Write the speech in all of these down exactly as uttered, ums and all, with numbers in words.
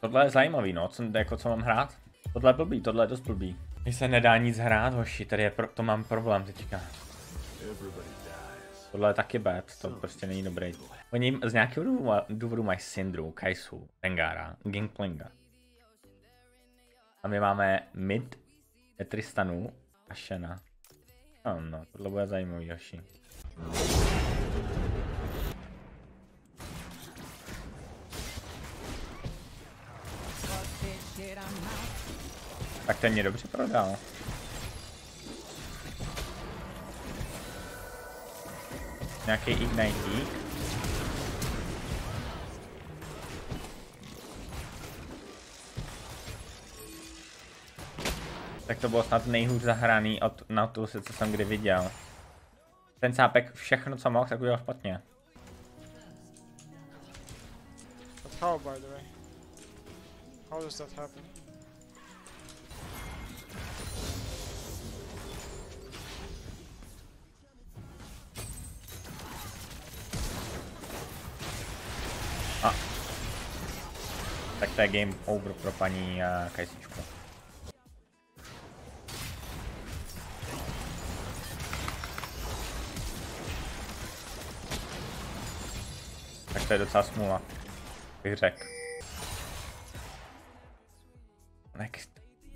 Tohle je zajímavý, no, co, jako co mám hrát. Tohle je blbý, tohle je dost blbý. Mně se nedá nic hrát, hoši, tady je pro, to mám problém teďka. Tohle je taky bad, to prostě není dobrý. Oni z nějakého důvodu, důvodu mají Syndru, Kai'Su, Rengara, Gangplanka. A my máme mid, Tristanu a Shena. No, no, tohle bude zajímavý, hoši. Tak ten mě dobře prodal. Nějaký ignitík. Tak to bylo snad nejhůř zahraný od Nautiluse, co jsem kdy viděl. Ten sápek všechno, co mohl, tak udělal špatně. But how, by the way? How does that happen? A. Tak to je game over pro paní uh, Kai'Sičku. Tak to je docela smůla, bych řekl. Next.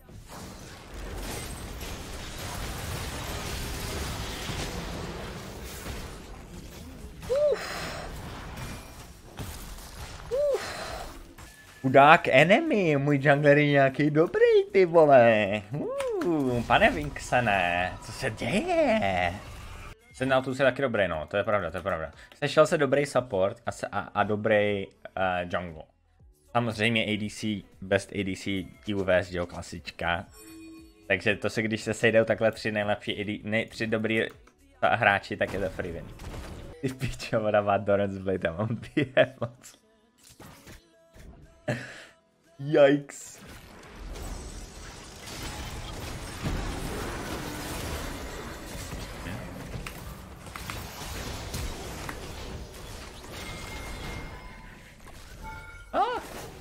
Chudák enemy, můj jungler je nějaký dobrý, ty vole. Uh, pane Vinksene, co se děje? Ten Nautilus je taky dobrý, no, to je pravda, to je pravda. Sešel se dobrý support a, se, a, a dobrý uh, jungle. Samozřejmě A D C, best A D C U V S, jo, klasička. Takže to se, když se sejdou takhle tři nejlepší, A D, nej, tři dobrý hráči, tak je to free win. Ty pičo, voda má Doran's Blade a mám ty moc. Yikes. Ah.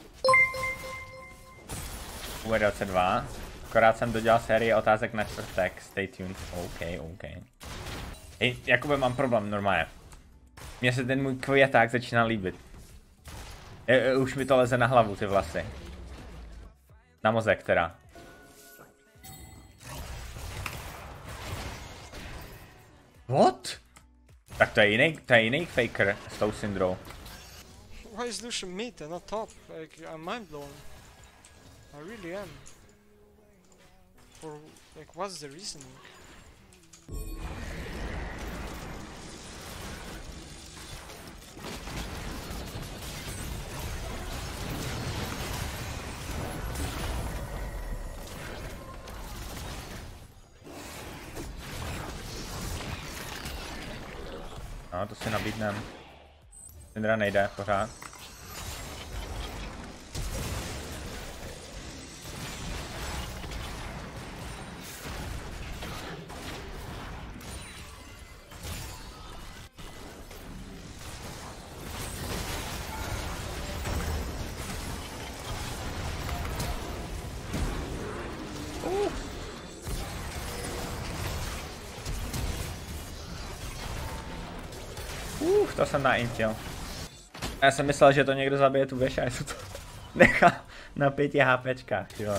U E dvacet dva. Akorát jsem dodělal sérii otázek na čtvrtek. Stay tuned. OK, OK. Ej, jakoby mám problém normálně. Mně se ten můj květák začíná líbit. Je, už mi to leze na hlavu, ty vlasy. Na mozek teda. What? Tak to je jiný, to je jiný faker s tou Syndrou. Why is Lucian mid and not top? Like, I'm mind blown. I really am. For, like, what's the reasoning? No, to si nabídnem. Syndra nejde pořád. Uh. Uh, to jsem naintil. Já jsem myslel, že to někdo zabije tu věž a to nechá na pěti HPčkách, jo.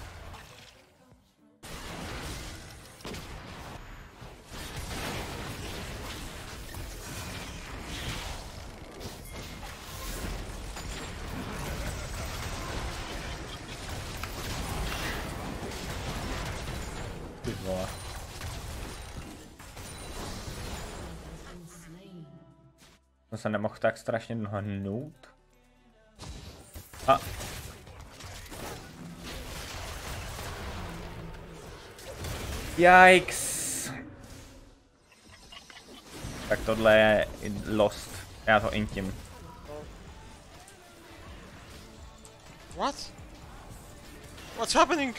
Ty vole. To se nemohl tak strašně hnout. A. Yikes. Tak tohle je lost. Já to intím. What? What's happening?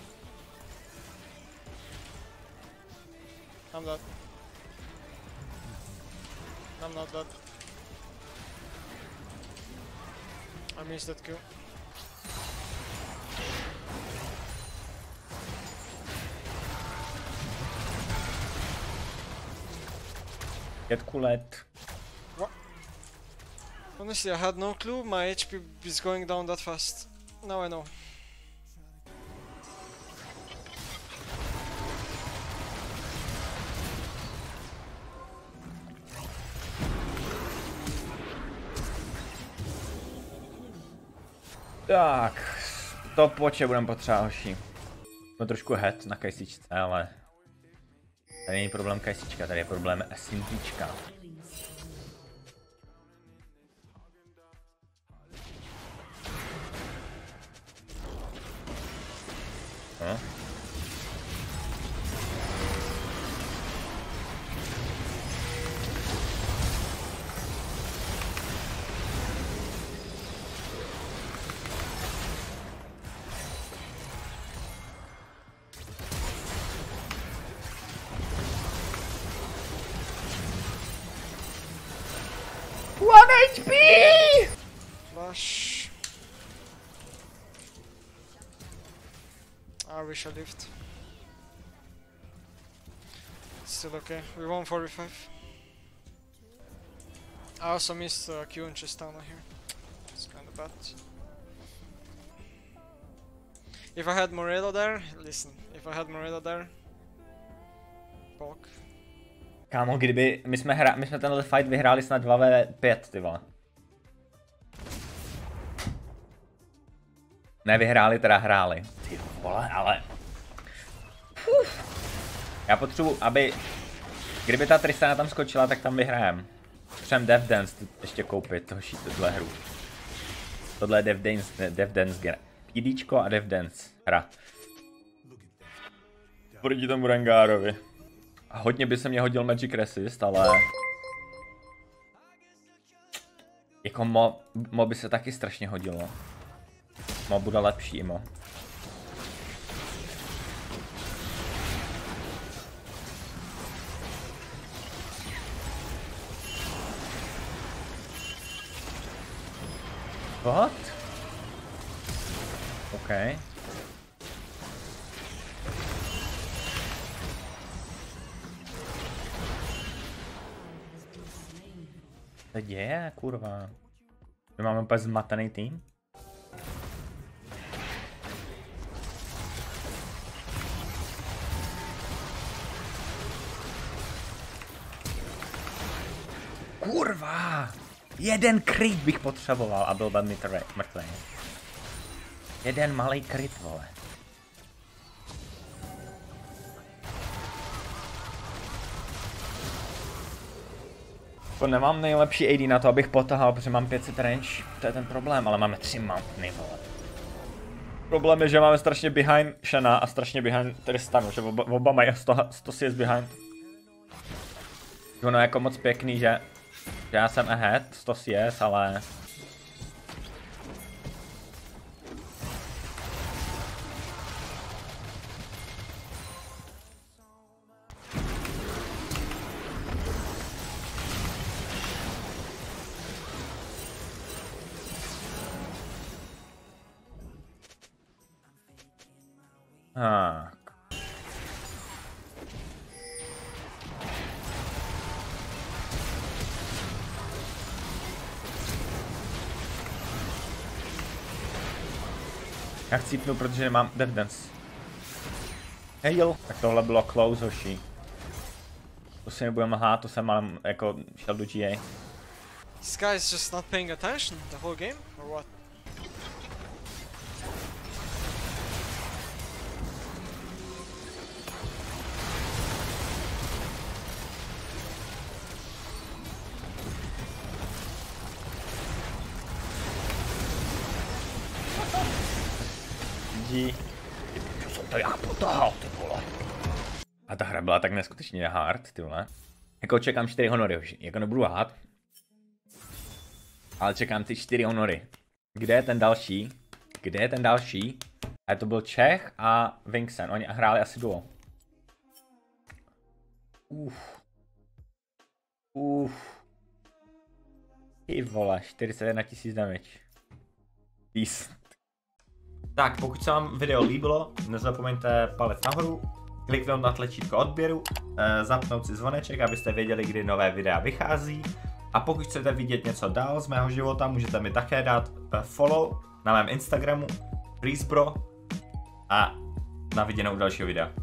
I'm dead. I'm not dead. I missed that kill. Pět kulet. Honestly, I had no clue my H P is going down that fast. Now I know. Tak, to poče budeme potřebovat, hoši. No trošku head na kajsičce, ale tady není problém kajsička, tady je problém Synthička. No. One H P! Flash. I wish I lived. It's still okay. We won forty-five. I also missed uh, Q and Tristana here. It's kind of bad. If I had Morello there, listen. If I had Morello there, Bok. Kámo, kdyby, my jsme, hra, my jsme tenhle fight vyhráli snad dva v pět, ty vole. Nevyhráli, teda hráli. Ty vole, ale... Uf. Já potřebuji, aby... Kdyby ta Tristana tam skočila, tak tam vyhrajem. Potřebujeme Death Dance ještě koupit, tohoší tuhle hru. Tohle je Death Dance, Death Dance hra. PDčko a Death Dance hra. Proti tomu Rengarovi. Hodně by se mě hodil Magic Resist, ale... Jako mo, mo by se taky strašně hodilo. Mo bude lepší, mo. What? OK. Co se děje, kurva? My máme úplně zmatený tým? Kurva! Jeden crit bych potřeboval a byl by mrtvý. Jeden malý crit, vole. Nemám nejlepší A D na to, abych potahal, protože mám pět set range. To je ten problém, ale máme tři mountainy, vole. Problém je, že máme strašně behind Shana a strašně behind Tristanu, že oba, oba mají sto, sto C S behind. Ono je jako moc pěkný, že, že já jsem ahead, sto C S, ale... Tak. Já chcípnu, protože nemám Death Dance. Hejl. Tak tohle bylo close, hoši. To si nebudeme lhát, to jsem ale jako šel do G A. This guy is just not paying attention the whole game, or what? Co jsem to jak potahal, ty vole. A ta hra byla tak neskutečně hard, ty vole. Jako čekám čtyři honory už, jako nebudu hát. Ale čekám ty čtyři honory. Kde je ten další? Kde je ten další? A to byl Čech a Vincent, oni hráli asi duo. Uf. Uf. Ty vole, čtyřicet jedna tisíc damage. Peace. Tak, pokud se vám video líbilo, nezapomeňte palec nahoru, kliknout na tlačítko odběru zapnout si zvoneček, abyste věděli, kdy nové videa vychází. A pokud chcete vidět něco dál z mého života, můžete mi také dát follow na mém Instagramu freezebro a na viděnou dalšího videa.